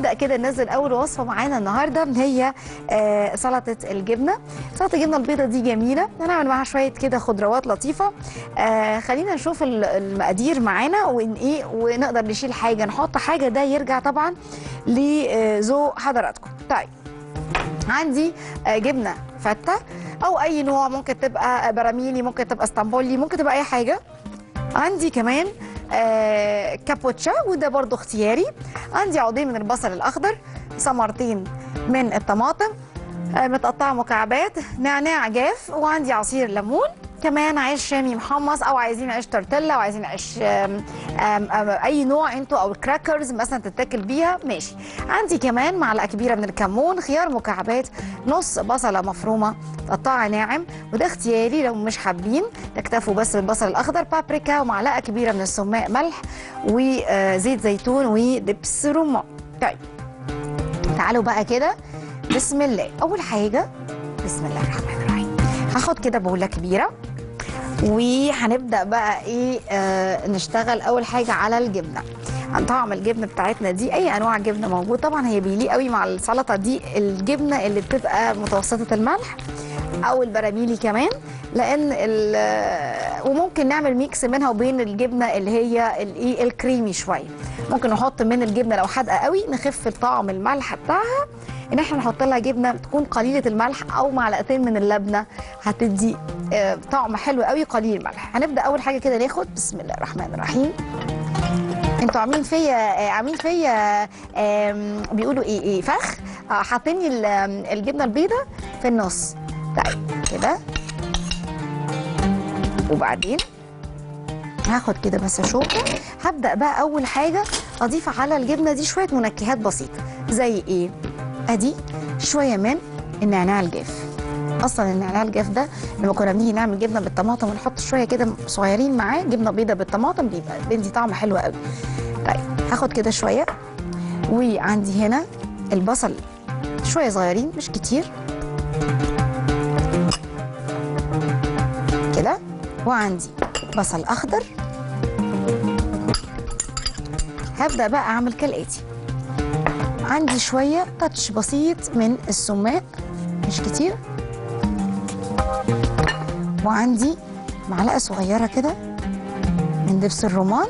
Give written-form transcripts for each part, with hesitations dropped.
نبدا كده ننزل اول وصفه معانا النهارده هي سلطه الجبنه. سلطه الجبنه البيضاء دي جميله، هنعمل معاها شويه كده خضروات لطيفه. خلينا نشوف المقادير معانا وايه، ونقدر نشيل حاجه نحط حاجه، ده يرجع طبعا لذوق حضراتكم. طيب عندي جبنه فته او اي نوع، ممكن تبقى براميلي، ممكن تبقى اسطنبولي، ممكن تبقى اي حاجه. عندي كمان كابوتشا وده برضو اختياري. عندي عودين من البصل الاخضر، ثمرتين من الطماطم متقطعه مكعبات، نعناع جاف، وعندي عصير ليمون، كمان عيش شامي محمص، او عايزين عيش تورتيلا، او عايزين عيش اي نوع انتوا، او كراكرز مثلا تتاكل بيها ماشي. عندي كمان معلقه كبيره من الكمون، خيار مكعبات، نص بصله مفرومه تقطعها ناعم، وده اختياري لو مش حابين تكتفوا بس بالبصل الاخضر. بابريكا ومعلقه كبيره من السماق، ملح وزيت زيتون ودبس رمان. طيب تعالوا بقى كده بسم الله. اول حاجه بسم الله الرحمن الرحيم، هاخد كده بوله كبيره وهنبدا بقى ايه نشتغل اول حاجه على الجبنه. هنطعم الجبنه بتاعتنا دي، اي انواع جبنه موجود طبعا، هي بيليق قوي مع السلطه دي الجبنه اللي بتبقى متوسطه الملح او البراميلي كمان، لان وممكن نعمل ميكس منها وبين الجبنه اللي هي الايه الكريمي شويه. ممكن نحط من الجبنه لو حادقه قوي نخف الطعم الملح بتاعها، ان احنا نحط لها جبنه تكون قليله الملح او معلقتين من اللبنه، هتدي طعم حلو قوي قليل الملح. هنبدا اول حاجه كده ناخد بسم الله الرحمن الرحيم. انتوا عاملين فيا بيقولوا ايه فخ، حاطين الجبنه البيضاء في النص. طيب كده، وبعدين هاخد كده بس شوكه. هبدا بقى اول حاجه اضيف على الجبنه دي شويه منكهات بسيطه، زي ايه؟ ادي شويه من النعناع الجاف. اصلا النعناع الجاف ده لما كنا بنيجي نعمل جبنه بالطماطم ونحط شويه كده صغيرين معاه، جبنه بيضه بالطماطم، بيبقى بيدي طعم حلو قوي. طيب هاخد كده شويه، وعندي هنا البصل شويه صغيرين مش كتير كده، وعندي بصل اخضر. هبدا بقى اعمل كالاتي، عندي شويه تاتش بسيط من السماق مش كتير، وعندي معلقه صغيره كده من دبس الرمان،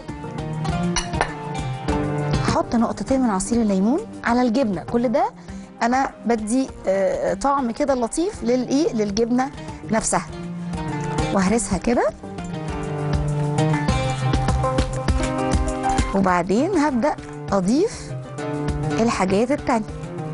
هحط نقطتين من عصير الليمون على الجبنه. كل ده انا بدي طعم كده لطيف للجبنه نفسها، وهرسها كده. وبعدين هبدا اضيف الحاجات التانية.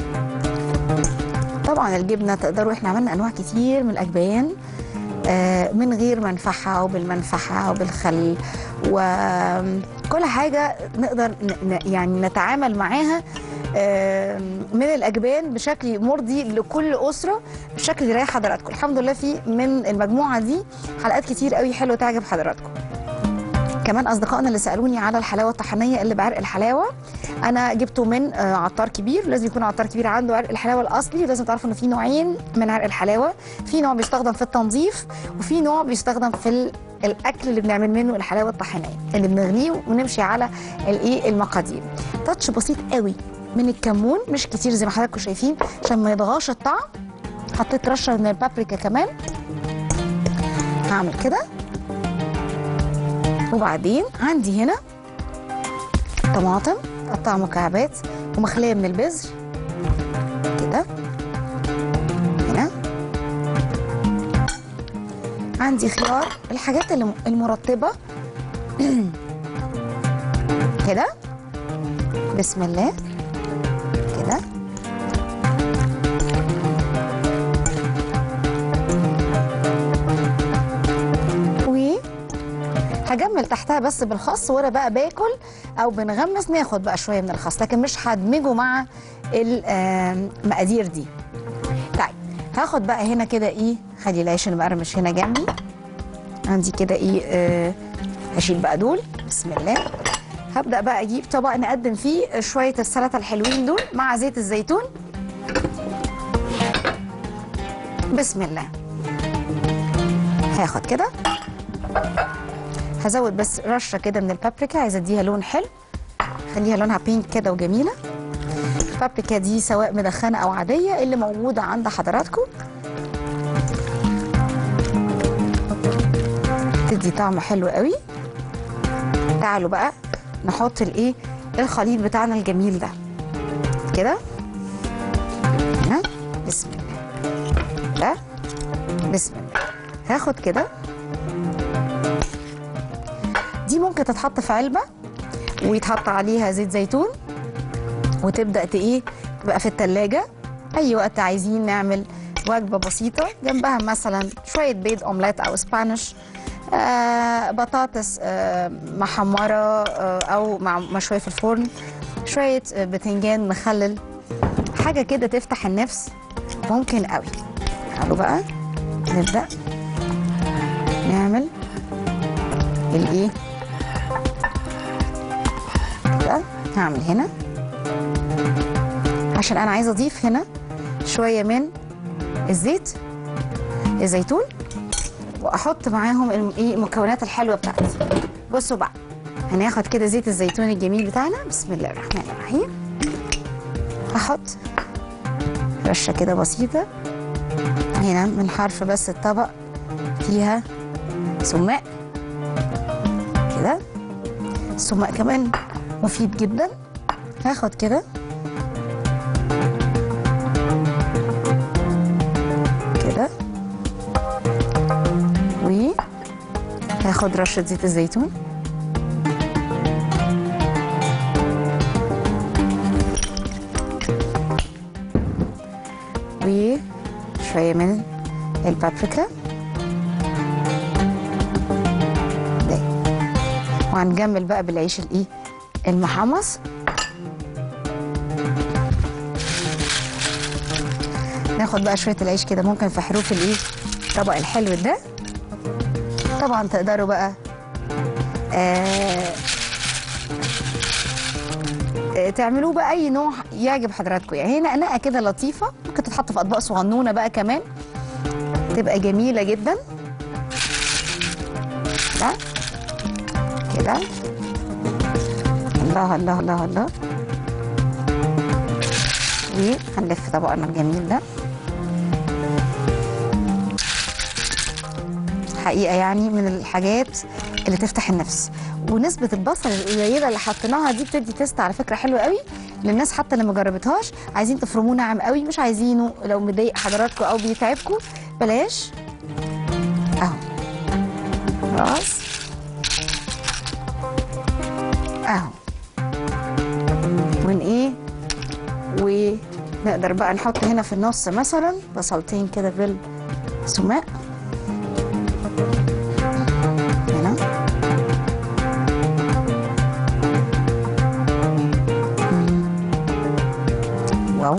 طبعا الجبنه تقدروا، احنا عملنا انواع كتير من الاجبان من غير منفعه او بالمنفعه او بالخل، وكل حاجه نقدر يعني نتعامل معاها من الاجبان بشكل مرضي لكل اسره، بشكل يريح حضراتكم. الحمد لله في من المجموعه دي حلقات كتير قوي حلوه تعجب حضراتكم. كمان اصدقائنا اللي سالوني على الحلاوه الطحينيه اللي بعرق الحلاوه، انا جبته من عطار كبير. لازم يكون عطار كبير عنده عرق الحلاوه الاصلي. لازم تعرفوا ان في نوعين من عرق الحلاوه، في نوع بيستخدم في التنظيف، وفي نوع بيستخدم في الاكل اللي بنعمل منه الحلاوه الطحينيه اللي بنغليه ونمشي على المقادير. تاتش بسيط قوي من الكمون مش كتير زي ما حضراتكم شايفين عشان ما يضغطش الطعم. حطيت رشه من البابريكا كمان، هعمل كده. وبعدين عندي هنا طماطم مقطعه مكعبات ومخليه من البذر كده. هنا عندي خيار، الحاجات المرطبه كده. بسم الله كده. هجمل تحتها بس بالخس، وانا بقى باكل او بنغمس ناخد بقى شويه من الخس، لكن مش هدمجه مع المقادير دي. طيب هاخد بقى هنا كده خلي العيش المقرمش هنا جنبي. عندي كده هشيل بقى دول. بسم الله. هبدا بقى اجيب طبق نقدم فيه شويه السلطه الحلوين دول مع زيت الزيتون. بسم الله. هاخد كده، هزود بس رشه كده من البابريكا، عايزه اديها لون حلو، خليها لونها بينك كده وجميله. البابريكا دي سواء مدخنه او عاديه اللي موجوده عند حضراتكم، تدي طعم حلو قوي. تعالوا بقى نحط الايه الخليط بتاعنا الجميل ده كده. هنا بسم الله، ده بسم الله. هاخد كده، دي ممكن تتحط في علبه ويتحط عليها زيت زيتون وتبدا ايه تبقى في التلاجة. اي وقت عايزين نعمل وجبه بسيطه جنبها مثلا شويه بيض اومليت او سبانيش، بطاطس محمره او مشويه في الفرن، شويه بتنجان مخلل، حاجه كده تفتح النفس ممكن قوي. تعالوا بقى نبدا نعمل الايه كده. هعمل هنا عشان انا عايزه اضيف هنا شويه من الزيت الزيتون واحط معاهم ايه المكونات الحلوه بتاعتي. بصوا بقى هناخد كده زيت الزيتون الجميل بتاعنا، بسم الله الرحمن الرحيم. هحط رشه كده بسيطه هنا من حرف بس الطبق فيها سماق كده. السماق كمان مفيد جدا. هاخد كده كده وهاخد رشه زيت الزيتون وشويه من البابريكا ده، وهنجمل بقى بالعيش الايه المحمص. ناخد بقى شويه العيش كده ممكن في حروف الايه الطبق الحلو ده. طبعا تقدروا بقى تعملوه باي نوع يعجب حضراتكم. يعني هي نقنقه كده لطيفه ممكن تتحط في اطباق صغنونه بقى كمان تبقى جميله جدا. ده كده الله الله الله الله. وهنلف طبقنا الجميل ده. حقيقه يعني من الحاجات اللي تفتح النفس. ونسبه البصل القليله اللي حطيناها دي بتدي تيست على فكره حلوه قوي للناس حتى اللي ما جربتهاش. عايزين تفرموه ناعم قوي، مش عايزينه لو مضايق حضراتكم او بيتعبكم بلاش. اهو خلاص اهو. من ايه ونقدر بقى نحط هنا في النص مثلا بصلتين كده بالسماق هنا. واو.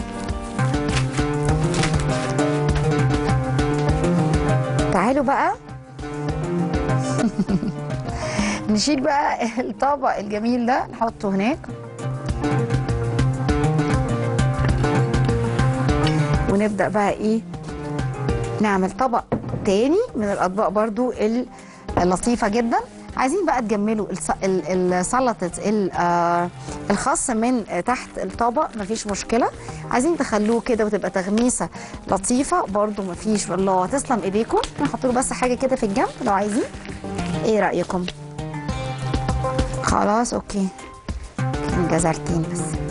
تعالوا بقى نشيل بقى الطبق الجميل ده نحطه هناك ونبدأ بقى ايه نعمل طبق تاني من الاطباق برضو اللطيفة جدا. عايزين بقى تجملوا سلطة الخس من تحت الطبق مفيش مشكلة. عايزين تخلوه كده وتبقى تغميسة لطيفة برضو مفيش. والله تسلم ايديكم. نحط له بس حاجة كده في الجنب لو عايزين. ايه رأيكم؟ خلاص اوكي. جزرتين بس.